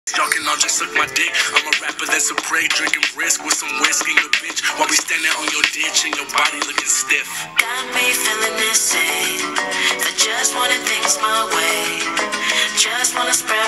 Y'all can all just suck my dick. I'm a rapper that's a prey, drinking brisk with some whisk in your bitch while we standing on your ditch and your body looking stiff. Got me feeling insane. I just wanna things my way. Just wanna spread